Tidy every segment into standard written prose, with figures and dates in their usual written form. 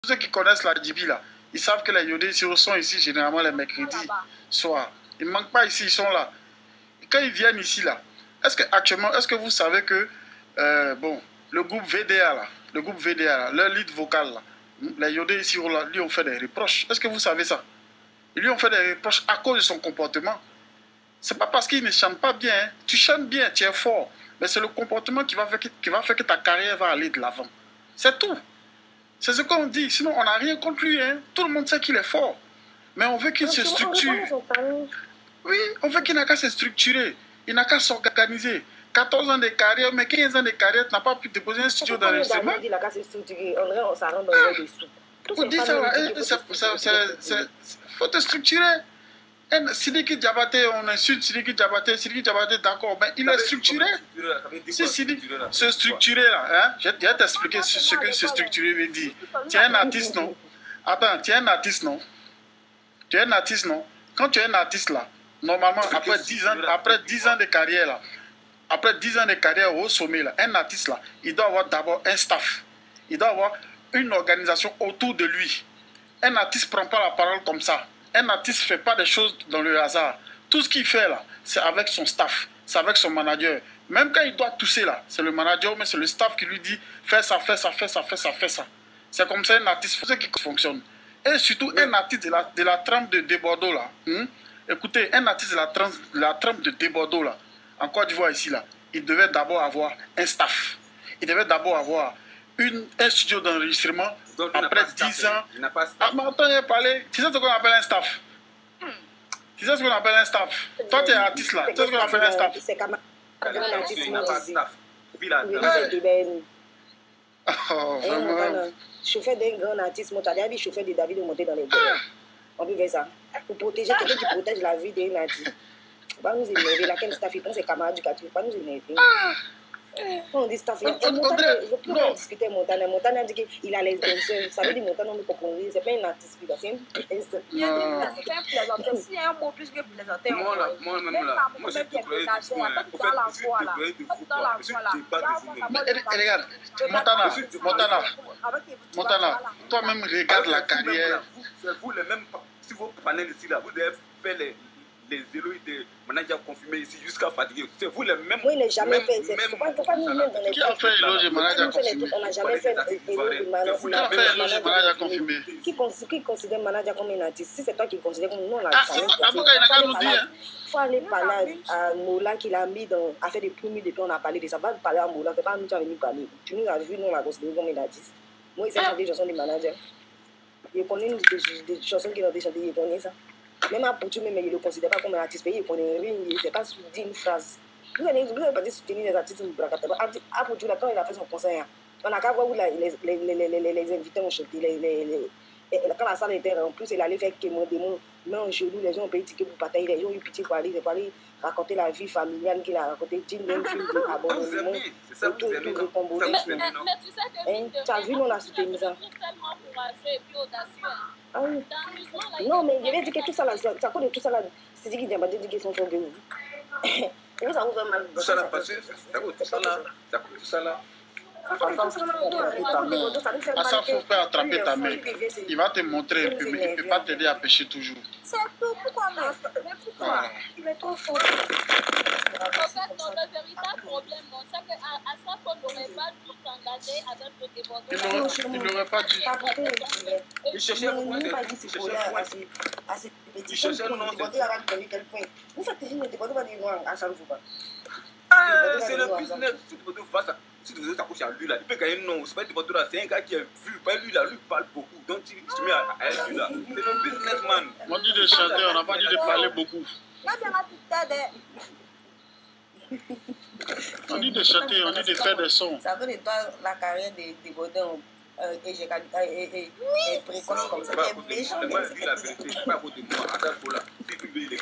Ceux qui connaissent la Djibi là, ils savent que les Yodé sont ici généralement les mercredis soir. Ils ne manquent pas ici, ils sont là. Et quand ils viennent ici là, est-ce que vous savez que bon, le groupe VDA là, leur lead vocal là, les Yodé ici lui ont fait des reproches. Est-ce que vous savez ça? Ils lui ont fait des reproches à cause de son comportement. C'est pas parce qu'il ne chante pas bien. Hein. Tu chantes bien, tu es fort. Mais c'est le comportement qui va faire que ta carrière va aller de l'avant. C'est tout. C'est ce qu'on dit. Sinon, on n'a rien contre lui. Hein. Tout le monde sait qu'il est fort. Mais on veut qu'il se structure. Oui, on veut qu'il n'a qu'à se structurer. Il n'a qu'à s'organiser. 14 ans de carrière, mais 15 ans de carrière, tu n'as pas pu déposer un studio d'enregistrement. Il n'a qu'à se structurer. On s'arrête dans le dessous. Vous dites ça, il faut te structurer. Sidiki Diabaté, on insulte Sidiki Diabaté, d'accord, mais il est structuré. Si Sidiki se structurer là, hein, je vais t'expliquer ce que se structurer veut dire. Tu es un artiste, non? Attends, tu es un artiste, non? Tu es un artiste, non? Quand tu es un artiste là, normalement, après 10 ans de carrière là, après 10 ans de carrière au sommet là, un artiste là, il doit avoir d'abord un staff. Il doit avoir une organisation autour de lui. Un artiste ne prend pas la parole comme ça. Un artiste ne fait pas des choses dans le hasard. Tout ce qu'il fait là, c'est avec son staff, c'est avec son manager. Même quand il doit tousser là, c'est le manager, mais c'est le staff qui lui dit fais ça, fais ça, fais ça, fais ça, fais ça. C'est comme ça un artiste, c'est ce qui fonctionne. Et surtout un artiste de la trempe de Bordeaux là. Écoutez, un artiste de la trempe de Bordeaux là, en Côte d'Ivoire ici là, il devait d'abord avoir un staff. Il devait d'abord avoir un studio d'enregistrement. Après 10 ans. Ah, mais attends, il a parlé. Tu sais ce qu'on appelle un staff? Tu sais ce qu'on appelle un staff? Toi, tu es artiste là. Tu sais ce qu'on appelle un staff? C'est comme un artiste. Il n'a pas de staff. Oh, vraiment. Chauffeur d'un grand artiste, tu as déjà vu chauffeur de David monter dans les galères. On peut faire ça. Pour protéger quelqu'un qui protège la vie d'un artiste. Pas nous énerver. Là, quel staff il prend ses camarades du quartier. Pas nous énerver. Quand on dit staff, Montana, je peux discuter Montana. Montana a dit qu'il a les danseurs. Ça veut dire Montana, on peut comprendre. C'est pas un artiste, c'est un pianiste. C'est un plaisanteur. S'il y a un mot plus que plaisanteur, moi, c'est tout regarde, Montana, toi-même, regarde la carrière. C'est vous les mêmes, si vous prenez ici, là, vous devez faire les héros de manager confirmé ici jusqu'à fatiguer. C'est vous les mêmes. Oui, il n'a jamais fait. Il ne faut pas nous mettre dans les. Qui a fait l'éloge de manager confirmé? On n'a jamais fait l'éloge de manager confirmé. Qui considère manager comme un artiste? Si c'est toi qui considères comme non, on l'a pas. Il n'a qu'à nous dire. Il faut aller parler à Mola qu'il a mis dans. A fait des premiers depuis on a parlé de ça. Va parler à Mola, c'est pas nous qui avons parlé. Tu nous as vu, nous on l'a considéré comme un artiste. Moi, il s'est chanté des chansons du manager. Il connaît des chansons qu'il a déjà chantées, il connaît ça. Même à Poutou, même, il ne le considère pas comme un artiste, il ne connaît rien, il ne sait pas dire une phrase. Vous avez pas dit soutenir les artistes de Brakataba. À Poutou, quand il a fait son concert, on n'a qu'à voir où les invités ont chanté. Quand la salle était en plus, il allait faire des mots, mais en genou, les gens ont payé ticket pour partager, les gens ont eu pitié pour aller raconter la vie familiale qu'il a racontée, Jim Denfield, abonnement, tout le combo. Mais tu sais que tu as vu, on a soutenu ça. Tellement courageux et puis audacieux. Ah oui. Non, mais je vais dire que tout ça là, ça cause de tout ça là, c'est dit qu'il y a des qui sont de vous. Et ça vous fait mal. Tout ça là, parce que ça coûte tout ça là. À ça, il faut pas attraper ta main. Il va te montrer un peu, mais il ne peut pas t'aider à pêcher toujours. C'est tout. Pourquoi? Mais pourquoi? Il est trop fort. En fait, le véritable problème, c'est qu'à ça qu'on n'aurait pas dû s'engager avec le débordement. Il n'aurait pas dû. Il cherchait à ces petits choses pour nous demander à quel point. Vous faites toujours ne demander pas de noir à ça ne faut pas. C'est le business. Si tu veux faire ça, si tu veux t'accrocher à lui là, il peut gagner non. C'est pas du là, c'est un gars qui est vu. Pas lui là, lui parle beaucoup. Donc tu te mets à lui là. C'est le businessman. On dit de chanter, on n'a pas dit de parler beaucoup. On dit de chanter, on dit de faire des sons. Ça veut dire la carrière de Baudin est précoce comme ça. Il est méchant. Moi, je dis la vérité, je ne pas voter moi. À ça, il là. Si tu veux les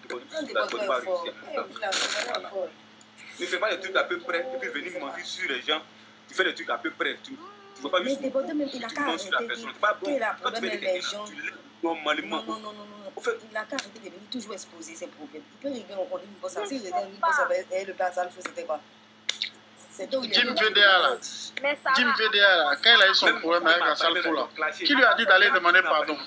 ne fais pas des trucs à peu près, et puis venir mentir sur les gens. Tu fais des trucs à peu près. Tu ne veux pas juste mentir sur la personne. C'est pas bon. Quand tu fais des gens, tu l'aides normalement. Non. Il a qu'à arrêter de venir toujours exposer ses problèmes. Il peut régler en compte une fois ça. Si il règle une fois ça, le gars, ça le fait, c'était quoi? Jim VDA là. Jim VDA là, quand il a eu son problème avec la Salfo là, qui lui a dit d'aller demander pardon?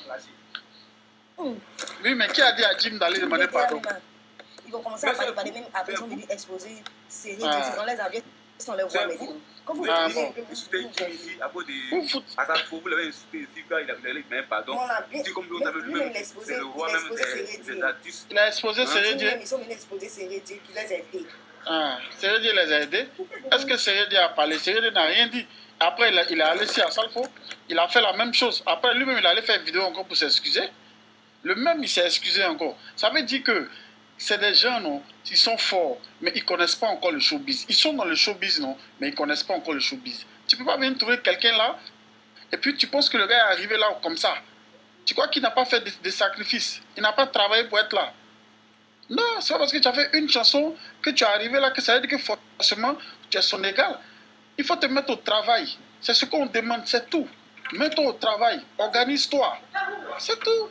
Oui, mais qui a dit à Jim d'aller demander pardon? Ils vont commencer à parler même après, ils ont dû exposer série dans les avions, sans les voir maintenant. Comme vous le disiez, à Salfo, vous l'avez insulté ici, quand il a demandé pardon. C'est comme l'autre avait lui-même, c'est le roi même des artistes. Il a exposé Sérédier. Ils sont venus exposer Sérédier qui les a aidés. Sérédier les a aidés. Est-ce que Sérédier a parlé? Sérédier n'a rien dit. Après, il est allé ici à Salfo, il a fait la même chose. Après, lui-même, il allait faire une vidéo encore pour s'excuser. Le même, il s'est excusé encore. Ça veut dire que c'est des gens, non, ils sont forts, mais ils ne connaissent pas encore le showbiz. Ils sont dans le showbiz, non, mais ils ne connaissent pas encore le showbiz. Tu ne peux pas venir trouver quelqu'un là, et puis tu penses que le gars est arrivé là comme ça. Tu crois qu'il n'a pas fait des sacrifices? Il n'a pas travaillé pour être là. Non, c'est pas parce que tu as fait une chanson que tu es arrivé là que ça veut dire que forcément tu es son égal. Il faut te mettre au travail. C'est ce qu'on demande, c'est tout. Mets-toi au travail, organise-toi. C'est tout.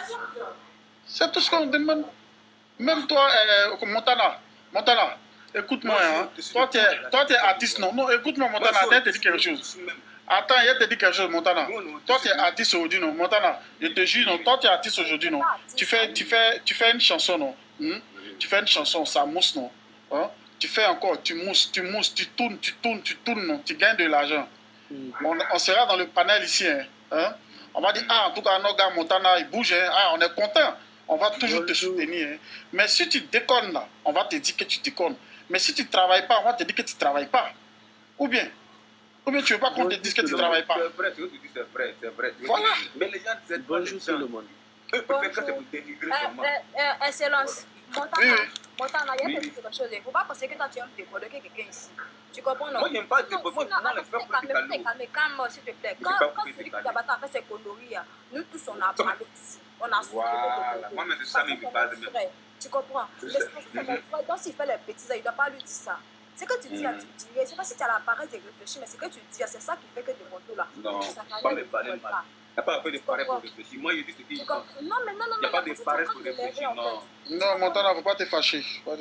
C'est tout ce qu'on demande. Même toi, Montana, écoute-moi. Hein. Toi, tu es artiste, non? Non, écoute-moi, Montana, attends, je te dis quelque chose. Attends, je te dis quelque chose, Montana. Toi, tu es artiste aujourd'hui, non? Tontana, je te jure, non? Toi, tu es artiste aujourd'hui, non? Tu fais une chanson, non? Tu fais une chanson, ça mousse, non? Hein? Tu fais encore, tu mousses, tu tournes, non? Tu gagnes de l'argent. On sera dans le panel ici, hein? On va dire, en tout cas, nos gars, Montana, ils bougent, hein? On est content. On va toujours te soutenir. Hein? Mais si tu déconnes, là, on va te dire que tu déconnes. Mais si tu ne travailles pas, on va te dire que tu ne travailles pas. Ou bien tu ne veux pas qu'on te dise que tu ne travailles pas. C'est vrai, ce que tu dis, c'est vrai. Voilà. Mais les gens disent bonjour tout le monde. Eux préfèrent quand c'est pour dénigrer seulement. Excellence. Montana, il y a quelque chose. Il ne faut pas penser que toi, tu aimes décoder quelqu'un ici. Tu comprends, non? Moi, je n'aime pas décoder. Moi, je ne fais pas calme, s'il te plaît. Quand celui qui a battu a fait ses conneries, nous tous, on a parlé ici. On a voilà. Moi, mais c'est ça, mais il parle de même. Tu comprends? Mais c'est mon frère. Donc, s'il fait les bêtises, il ne doit pas lui dire ça. Ce que tu dis, tu dis. Je ne sais pas si tu as la paresse de réfléchir, mais ce que tu dis, c'est ça qui fait que de mon tour là. Non, pas me parler mal. Il n'y a pas de paresse pour réfléchir. Moi, je dis ce qu'il dit. Non, mais non. Il n'y a pas de paresse pour réfléchir, non. Non, Montana, il ne faut pas te fâcher. Montana.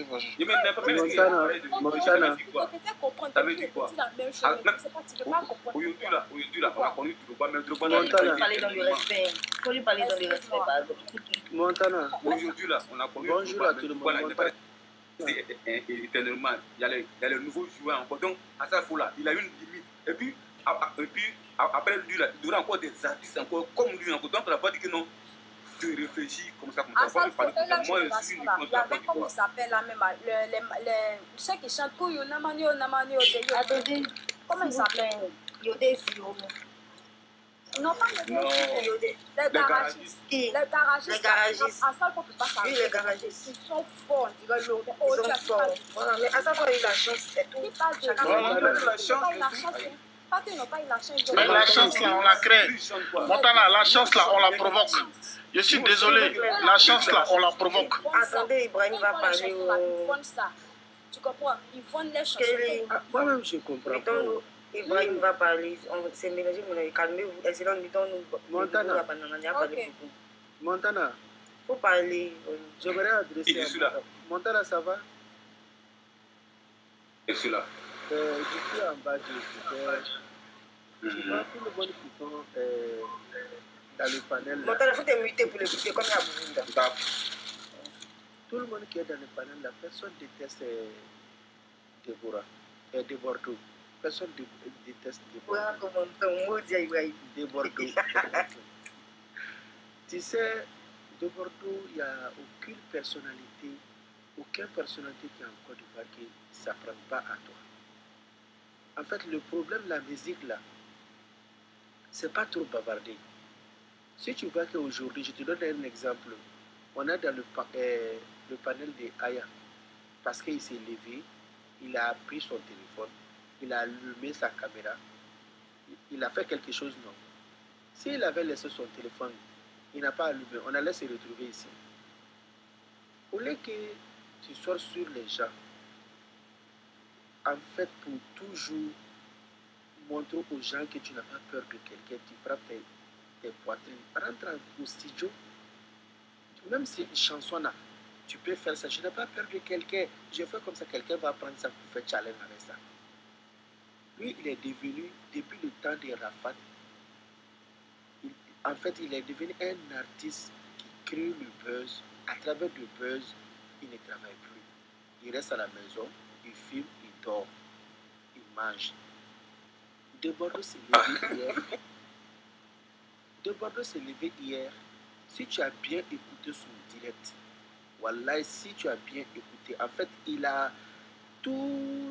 Ça veut dire quoi? Aujourd'hui, là, on a connu tout le bas, mais le bas, il faut lui parler dans le respect. Il faut lui parler dans le respect, pardon. Montana. Aujourd'hui, là, on a connu bonjour à tout le monde. C'est éternellement. Il y a le nouveau joueur encore. Donc, à ça, là, il a une limite. Et puis après lui, là, il y aura encore des artistes encore comme lui. Encore. Donc, on n'a pas dit que non. Tu réfléchis comme ça. Moi, je suis uniquement. Il y avait comme il s'appelle là même. Ceux qui chantent Koyo, Namanio, Attendez. Comment il s'appelle? Yodé. Non, pas Yodé. Les garagistes. Les garagistes. À ça, on ne peut pas savoir. Oui, les garagistes. Ils sont forts. Ils sont forts. Voilà, mais à ça, il a eu la chance. C'est tout. Il parle de la chance. Pas qu'ils n'ont pas eu la chance. Mais la chance là, on la crée. Montana, la chance là, on la provoque. Je suis désolé, la chance là, on la provoque. Attendez, Ibrahim va parler. Tu comprends? Ils vendent les chansons. Moi-même, je comprends pas. Ibrahim va parler. On s'est mélangé, mais calmez-vous. Excellent, nous. Montana. Montana. Faut parler. J'aimerais adresser à Montana, ça va? Je suis là. Je suis en bas de tout le monde qui sont dans le panel. Montana, il faut te muter pour l'écouter comme il y a Bounda. Tout le monde qui est dans le panel, la personne déteste Deborah et Debordo. Personne déteste Deborah. Debordo. Tu sais, Debordo, il n'y a aucune personnalité qui est en Côte d'Ivoire qui ne s'apprend pas à toi. En fait, le problème de la musique, là, c'est pas trop bavarder. Si tu vois qu'aujourd'hui, je te donne un exemple, on est dans le panel de Aya, parce qu'il s'est levé, il a pris son téléphone, il a allumé sa caméra, il a fait quelque chose, non. S'il avait laissé son téléphone, il n'a pas allumé, on allait se retrouver ici. Au lieu que tu sors sur les gens, en fait, pour toujours montrer aux gens que tu n'as pas peur de quelqu'un, tu frappes tes poitrines, rentre au studio, même si une chanson là, tu peux faire ça, je n'ai pas peur de quelqu'un, je fais comme ça, quelqu'un va prendre ça pour faire challenge avec ça. Lui, il est devenu, depuis le temps de Rafat, en fait, il est devenu un artiste qui crée le buzz. À travers le buzz, il ne travaille plus. Il reste à la maison, il filme, il dort, il mange. De Bordeaux s'est levé hier. De Bordeaux s'est levé hier. Si tu as bien écouté son direct, voilà, si tu as bien écouté, en fait, il a tout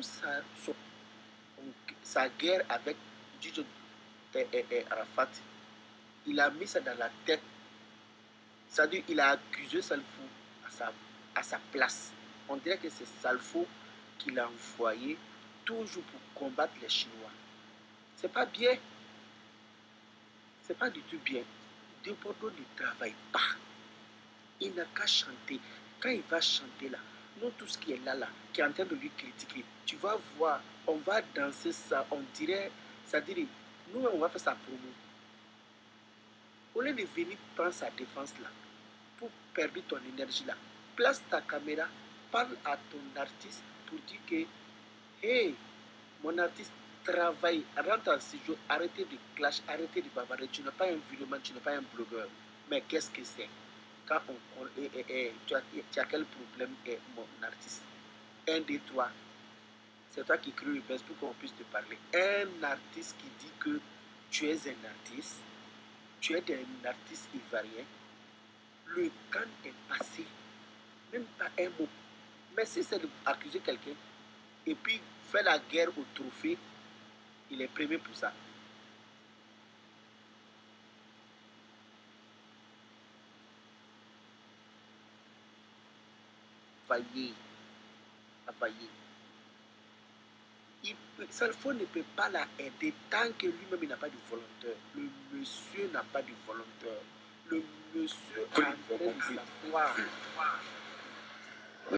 sa guerre avec Djijo Arafat. Il a mis ça dans la tête. C'est-à-dire qu'il a accusé Salfo à sa place. On dirait que c'est Salfo qui l'a envoyé toujours pour combattre les Chinois. C'est pas bien. C'est pas du tout bien. De Bordeaux ne travaille pas. Il n'a qu'à chanter. Quand il va chanter là, nous tous qui est là, qui est en train de lui critiquer, tu vas voir, on va danser ça, on dirait, c'est-à-dire, nous on va faire sa promo. Au lieu de venir prendre sa défense là, pour perdre ton énergie là, place ta caméra, parle à ton artiste pour dire que, hey, mon artiste travaille, rentre en séjour, arrêtez de clash, arrêtez de bavarder, tu n'es pas un vidéoman, tu n'es pas un blogueur. Mais qu'est-ce que c'est? Quand tu as quel problème, mon artiste? 1, 2, 3. C'est toi qui crée le buzz pour qu'on puisse te parler. Un artiste qui dit que tu es un artiste, tu es un artiste ivoirien, le temps est passé, même pas un mot. Mais si c'est d'accuser quelqu'un et puis faire la guerre au trophée, il est premier pour ça. Availlé. Salfo ne peut pas la aider tant que lui-même il n'a pas de volontaire. Le monsieur n'a pas de volontaire. Le monsieur a en train de s'asseoir.